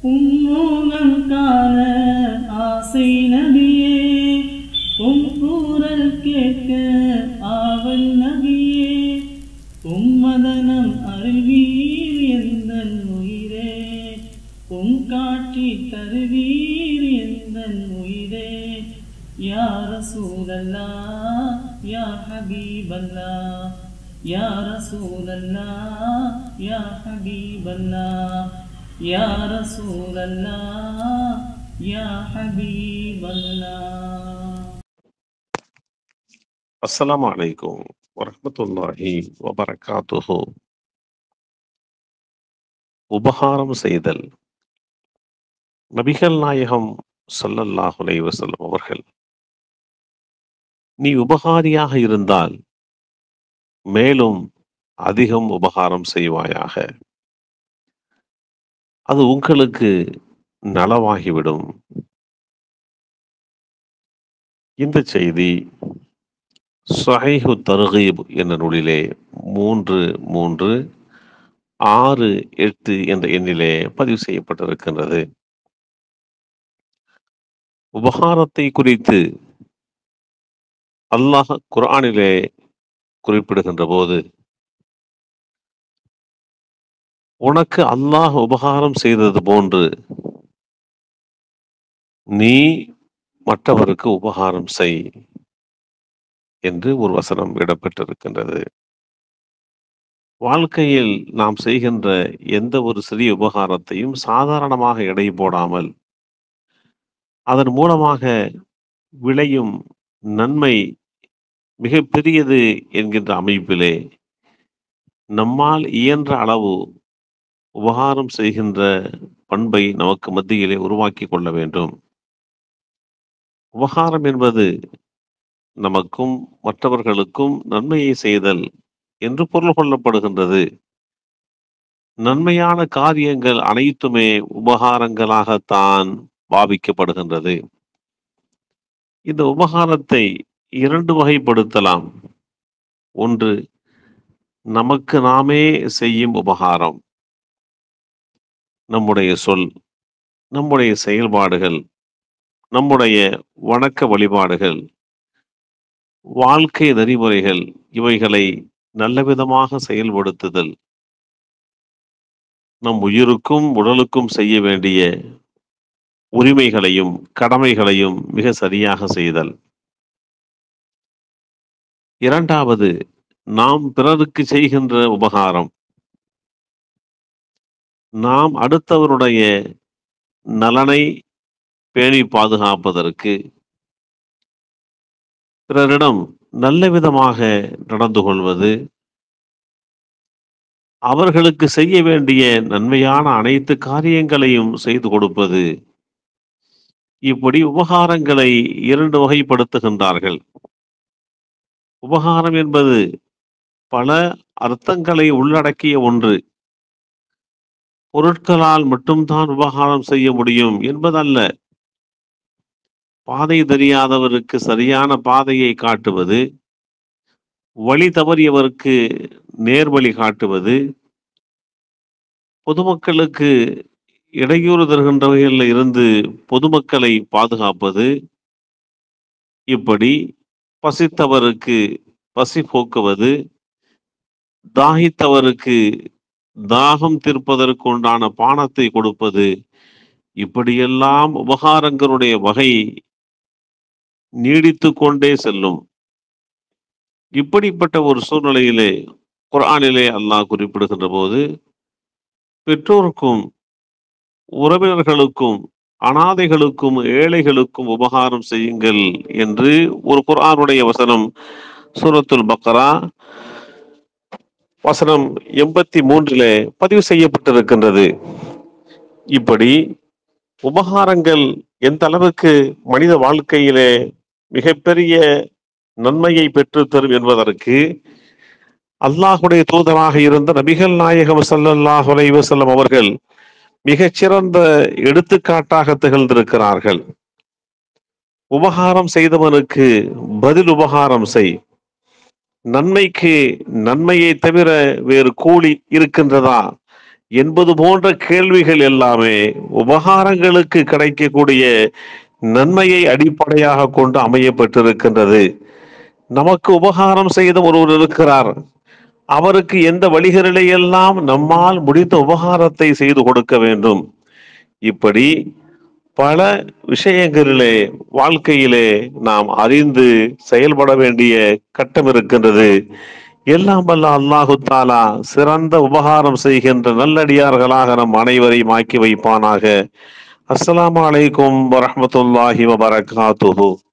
உம்மோகம் காண ஆசை நபியே, உம் கூறல் கேட்க ஆவல் நபியே, உம்மதனம் அருள்வீர் எந்தன் உயிரே, உம் காட்சி தருவீர் எந்தன் உயிரே. யா ரசூலல்லாஹ் யா ஹபீபல்லாஹ், யா ரசூலல்லாஹ் யா ஹபீபல்லாஹ், யா ரசூலல்லாஹ் யா ஹபீபல்லாஹ். அஸ்ஸலாமு அலைக்கும் வரஹ்மத்துல்லாஹி வபரகாத்துஹு. உபகாரம் செய்தல். நபிகள் நாயகம் ஸல்லல்லாஹு அலைஹி வஸல்லம் அவர்கள், நீ உபகாரியாக இருந்தால் மேலும் அதிகம் உபகாரம் செய்வாயாக, அது உங்களுக்கு நலவாகிவிடும். இந்த செய்தி ஸஹீஹு தர்கீப் என்ற நூலிலே 3368 என்ற எண்ணிலே பதிவு செய்யப்பட்டிருக்கின்றது. உபகாரத்தை குறித்து அல்லாஹ் குர்ஆனிலே குறிப்பிடுகின்ற போது, உனக்கு அல்லாஹ் உபகாரம் செய்தது போன்று நீ மற்றவருக்கு உபகாரம் செய் என்று ஒரு வசனம் இடம்பெற்றிருக்கின்றது. வாழ்க்கையில் நாம் செய்கின்ற எந்த ஒரு சிறிய உபகாரத்தையும் சாதாரணமாக எடை போடாமல், அதன் மூலமாக விளையும் நன்மை மிக பெரியது என்கின்ற அமைப்பிலே நம்மால் இயன்ற அளவு உபகாரம் செய்கின்ற பண்பை நமக்கு மத்தியிலே உருவாக்கி கொள்ள வேண்டும். உபகாரம் என்பது நமக்கும் மற்றவர்களுக்கும் நன்மையை செய்தல் என்று பொருள் கொள்ளப்படுகின்றது. நன்மையான காரியங்கள் அனைத்துமே உபகாரங்களாகத்தான் பாவிக்கப்படுகின்றது. இந்த உபகாரத்தை 2 வகைப்படுத்தலாம். ஒன்று, நமக்கு நாமே செய்யும் உபகாரம். நம்முடைய சொல், நம்முடைய செயல்பாடுகள், நம்முடைய வணக்க வழிபாடுகள், வாழ்க்கை நெறிமுறைகள், இவைகளை நல்லவிதமாக செயல்படுத்துதல். நம் உயிருக்கும் உடலுக்கும் செய்ய வேண்டிய உரிமைகளையும் கடமைகளையும் மிக சரியாக செய்தல். 2வது, நாம் பிறருக்கு செய்கின்ற உபகாரம். நாம் அடுத்தவருடைய நலனை பேணி பாதுகாப்பதற்கு பிறரிடம் நல்ல விதமாக நடந்து கொள்வது, அவர்களுக்கு செய்ய வேண்டிய நன்மையான அனைத்து காரியங்களையும் செய்து கொடுப்பது. இப்படி உபகாரங்களை 2 வகைப்படுத்துகின்றார்கள். உபகாரம் என்பது பல அர்த்தங்களை உள்ளடக்கிய ஒன்று. பொருட்களால் மட்டும்தான் உபகாரம் செய்ய முடியும் என்பதல்ல. பாதை தெரியாதவருக்கு சரியான பாதையை காட்டுவது, வழி தவறியவருக்கு நேர்வழி காட்டுவது, பொதுமக்களுக்கு இடையூறு தருகின்ற வகையில் இருந்து பொதுமக்களை பாதுகாப்பது, இப்படி பசித்தவருக்கு பசி போக்குவது, தாகித்தவருக்கு தாகம் தீர்ப்பதற்கு உண்டான பானத்தை கொடுப்பது, இப்படியெல்லாம் உபகாரங்களுடைய வகை நீடித்து கொண்டே செல்லும். இப்படிப்பட்ட ஒரு சூழ்நிலையிலே குர்ஆனிலே அல்லாஹ் குறிப்பிடுகின்ற போது, பெற்றோருக்கும் உறவினர்களுக்கும் அனாதைகளுக்கும் ஏழைகளுக்கும் உபகாரம் செய்யுங்கள் என்று ஒரு குர்ஆனுடைய வசனம் சூரத்துல் பக்ரா வசனம் 83 பதிவு செய்யப்பட்டிருக்கின்றது. இப்படி உபகாரங்கள் எந்த அளவுக்கு மனித வாழ்க்கையிலே மிகப்பெரிய நன்மையை பெற்று தரும் என்பதற்கு அல்லாஹுடைய தூதராக இருந்த நபிகள் நாயகம் ஸல்லல்லாஹு அலைஹி வஸல்லம் அவர்கள் மிகச்சிறந்த எடுத்துக்காட்டாக திகழ்ந்திருக்கிறார்கள். உபகாரம் செய்தவனுக்கு பதில் உபகாரம் செய். நன்மைக்கு நன்மையை தவிர வேறு கூலி இருக்கின்றதா என்பது போன்ற கேள்விகள் எல்லாமே உபகாரங்களுக்கு கிடைக்கக்கூடிய நன்மையை அடிப்படையாக கொண்டு அமையப்பட்டிருக்கின்றது. நமக்கு உபகாரம் செய்த ஒருவர் இருக்கிறார், அவருக்கு எந்த வழிகளிலே எல்லாம் நம்மால் முடிந்த உபகாரத்தை செய்து கொடுக்க வேண்டும். இப்படி பல விஷயங்களிலே வாழ்க்கையிலே நாம் அறிந்து செயல்பட வேண்டிய கட்டம் இருக்கின்றது. எல்லாம் வல்ல அல்லாஹு தாலா சிறந்த உபகாரம் செய்கின்ற நல்லடியார்களாக நம் அனைவரையும் ஆக்கி வைப்பானாக. அஸ்ஸலாமு அலைக்கும் வரஹ்மத்துல்லாஹி வபரகாத்துஹு.